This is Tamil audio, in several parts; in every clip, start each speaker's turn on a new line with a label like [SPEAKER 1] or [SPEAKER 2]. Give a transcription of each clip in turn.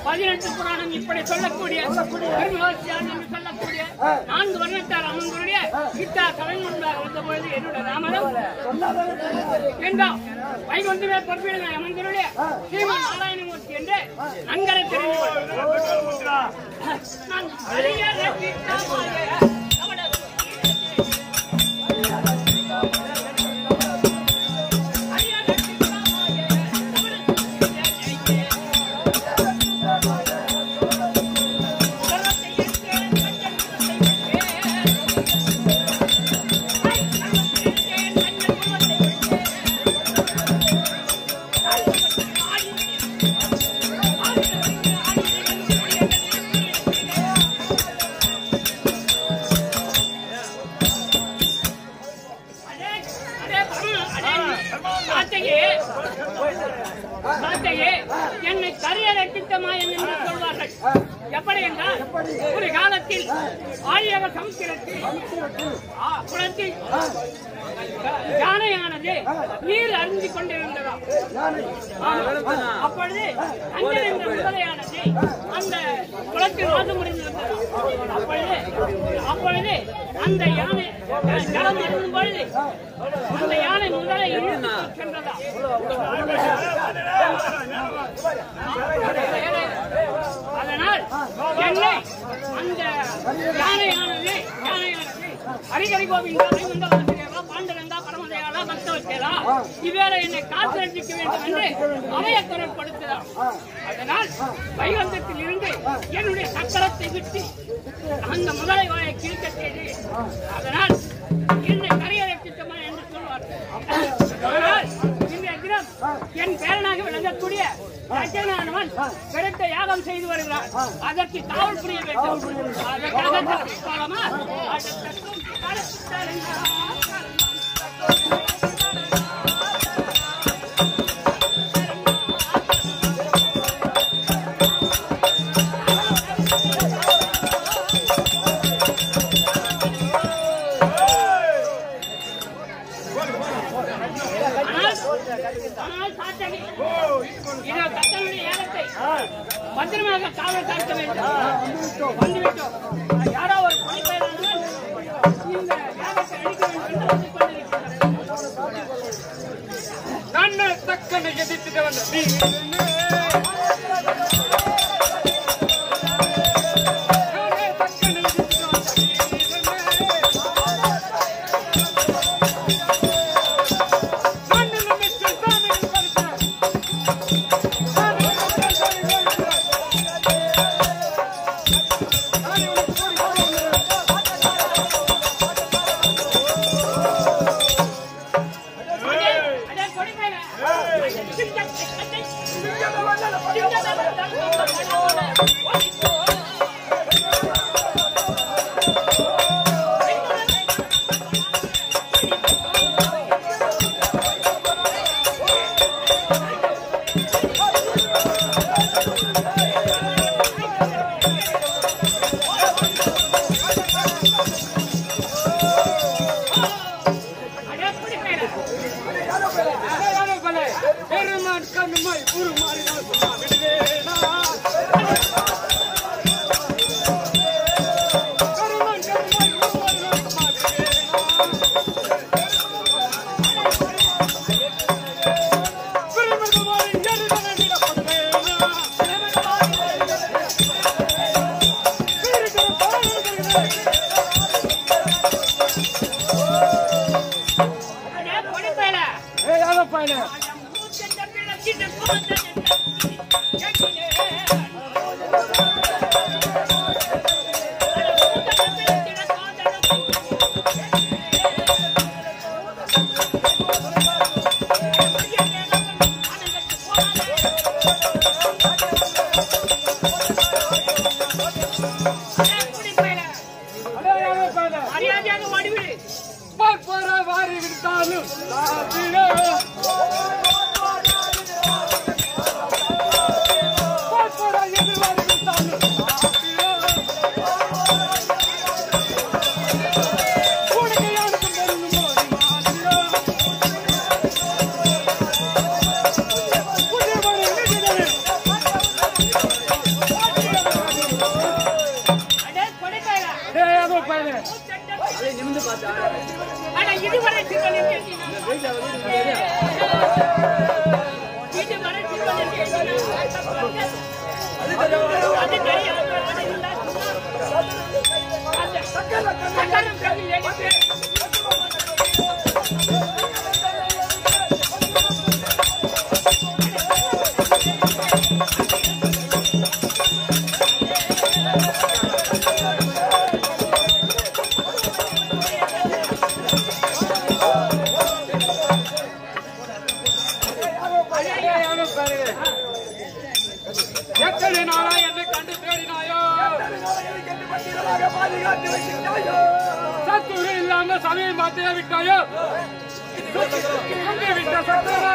[SPEAKER 1] 18 புராணம் இப்படி சொல்லக்கூடிய என்று சொல்லக்கூடிய 4 வருடத்தால் அவங்களுடைய கிட்டா கவன் முன்பாக வந்த பொழுது என்னுடைய ராமரம் என்றால் வைகுந்தமே பொறுப்பில் அமர்ந்தருடைய ஸ்ரீமன் நாராயணமூர்த்தி என்று நன்கரை தெரிந்து நான் என்னை கரியரை திட்டமா என்று சொல்வார்கள். எப்படி என்றால் ஒரு காலத்தில் ஆழியக சமுத்திரத்தில் குளத்தில் யானையானது நீர் அருந்தி கொண்டிருந்ததா. அப்பொழுது அஞ்சல் என்ற முதலையானது அந்த குளத்தில் வாசம் முடிந்திருந்ததா. அப்பொழுது அந்த யானை ஜலம் அருந்தும் பொழுது அந்த யானை முதலை இழுத்து சென்றதா. அதனால் என்னை அந்த யானையானது ஹரிகரி கோவிந்தா வைகுண்டவாசிகளா பாண்டரங்கா பரமதேயாலா பக்தவச்சேலா இவ்வேளை என்னை காத்து ரட்சிக்க வேண்டும் என்று அவையக்குரல் கொடுக்கிறார். அதனால் வைகுந்தத்தில் இருந்து என்னுடைய சக்கரத்தை விட்டு அந்த முதலை வாயை கிழிக்க செய்து அதனால் என்னை கரியரை திட்டமா என்று சொல்வார்கள். அதனால் இன்றைய தினம் என் பேரனாக விளங்கக்கூடிய ரஜனானவன் பெருத்த யாகம் செய்து வருகிறார். அதற்கு காவல் புரிய வேண்டும். அதற்காக பத்திரமாக காவல் காக்க வேண்டும். வந்துவிட்டோம். யாரோ ஒரு பணிப்பெயரானவன் இந்த யாகத்தை அழிக்க வேண்டும் என்று கொண்டிருக்கிறார். நான் தக்கனை எதிர்த்து வந்த ஆனா இதுவரை சிறுவன்
[SPEAKER 2] சத்துரு இல்லாம சமயம் மாத்திர விட்டாயோ விட்ட சத்துரு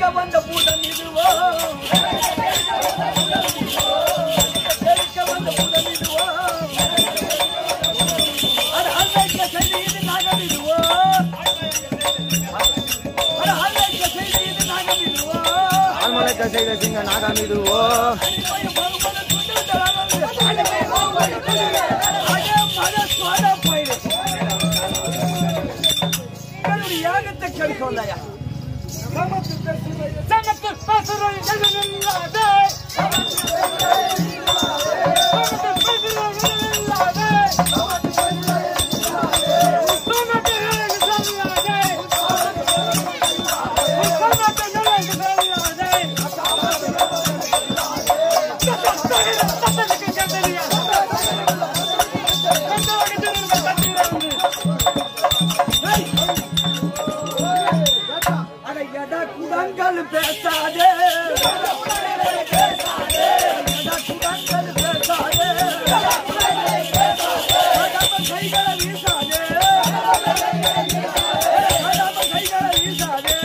[SPEAKER 3] வந்த பூதம் இதுவோ தெரிக்க வந்த பூதம் இதுவோ அது அன்னைக்கு செய்தி இது நாகம் இதுவோ அது அன்னைக்கு செய்தி இது நாகம் இதுவோ ஆன்மலைக்க செய்த சிங்க நாகம் இதுவோ யாகத்தை கழிக்கொண்டாயா சமத்து குடங்கள் பேசாதே குடங்கள் பேசாதே கைகளை வீசாதே கைகளை வீசாதே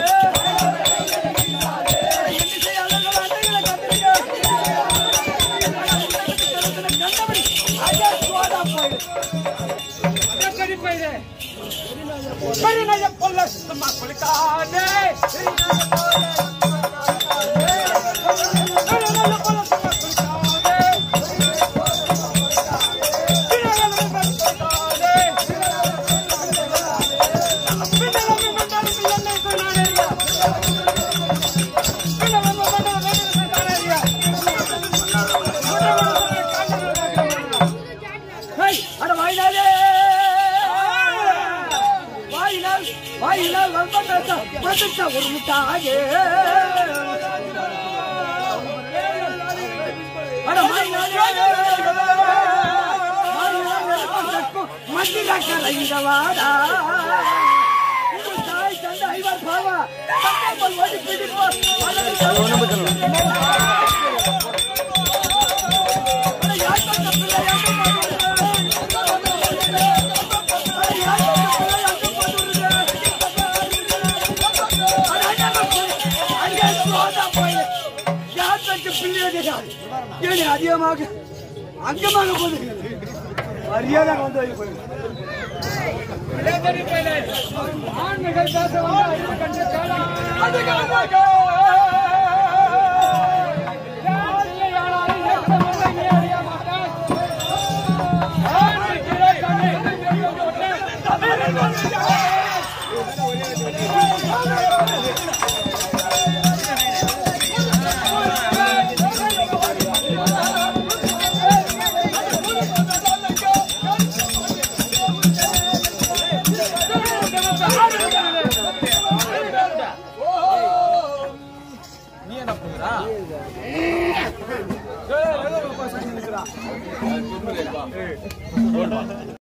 [SPEAKER 3] ஒரு முட்டாயே மந்திர கலைந்தவாடா தாய் தந்தை ஐவர் பாவா ஓடி பிடிப்போம் அதிகமாக அங்கமாக போது மரியாதை வந்து ஆண்மைகள் நீ என்ன பண்ணுறா